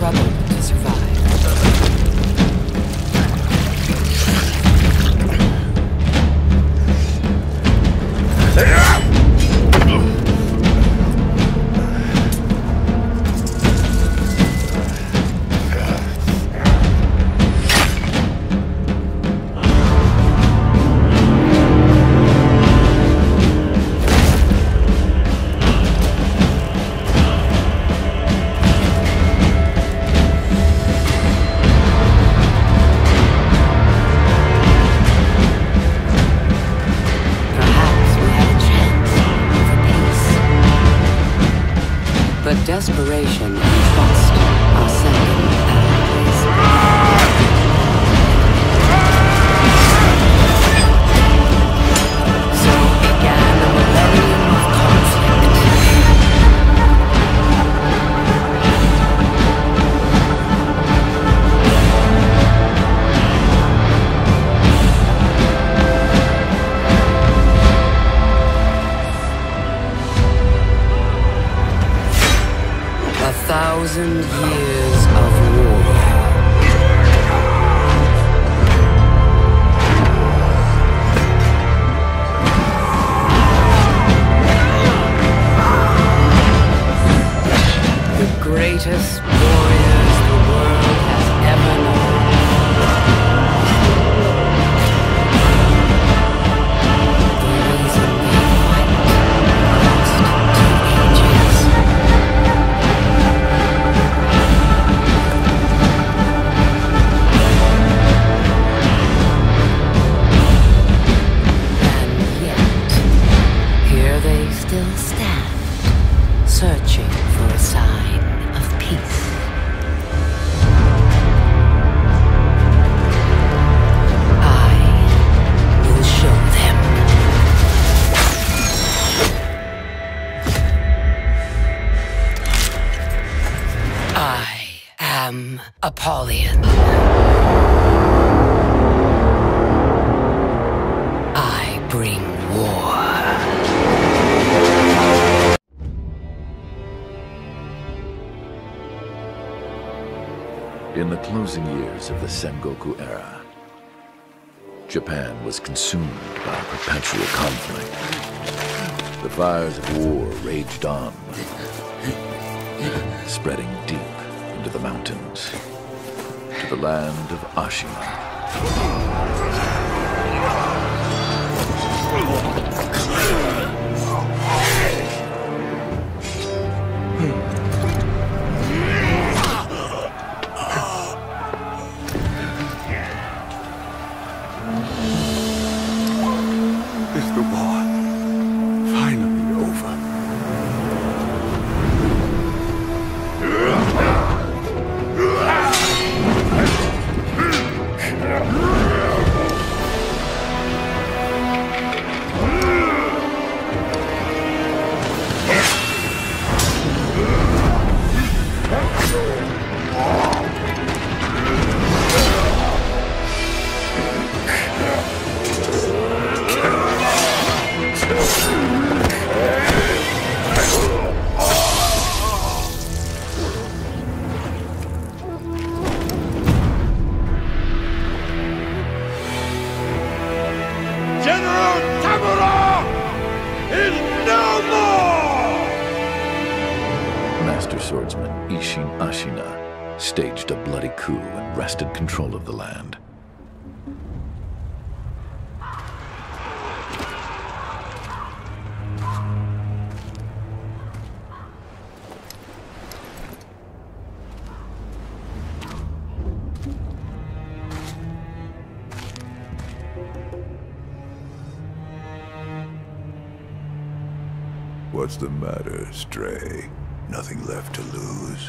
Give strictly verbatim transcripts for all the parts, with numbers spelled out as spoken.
struggled to survive. Desperation and trust are second allies. So began a millennium of conflict. A thousand years of war. The greatest warriors the world has ever known. The reason they fight lost to ages. Still stand, searching for a sign of peace. I will show them. I am Apollyon. I bring war. In the closing years of the Sengoku era, Japan was consumed by perpetual conflict. The fires of war raged on, spreading deep into the mountains, to the land of Ashina. Is the war finally over? General Tamura is no more! Master swordsman Isshin Ashina staged a bloody coup and wrested control of the land. What's the matter, Stray? Nothing left to lose?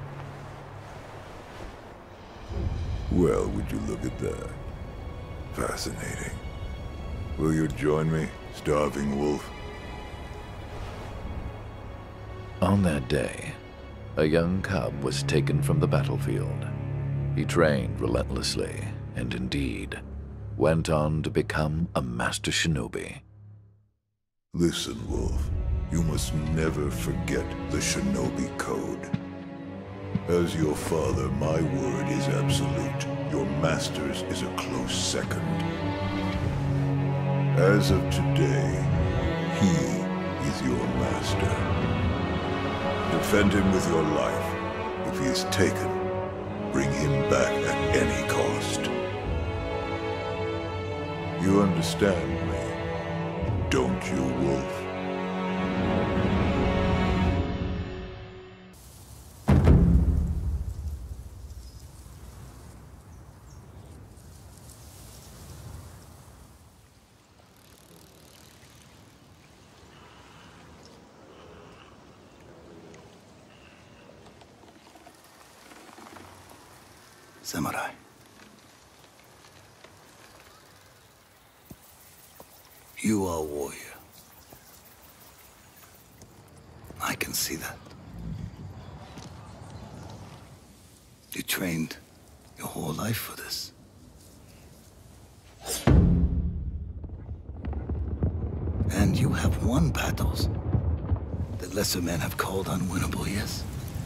Well, would you look at that? Fascinating. Will you join me, starving wolf? On that day, a young cub was taken from the battlefield. He trained relentlessly, and indeed, went on to become a master shinobi. Listen, Wolf. You must never forget the Shinobi Code. As your father, my word is absolute. Your master's is a close second. As of today, he is your master. Defend him with your life. If he is taken, bring him back at any cost. You understand me, don't you, Wolf? Samurai. You are a warrior. I can see that. You trained your whole life for this. And you have won battles that lesser men have called unwinnable, yes?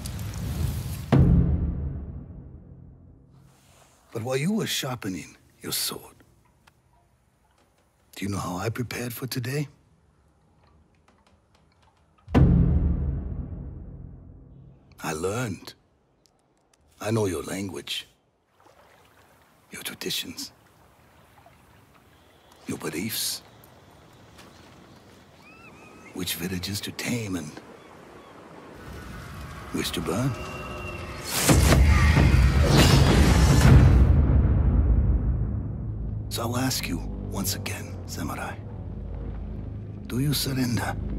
But while you were sharpening your sword, do you know how I prepared for today? I learned. I know your language, your traditions, your beliefs, which villages to tame and which to burn. So I'll ask you once again, Samurai. Do you surrender?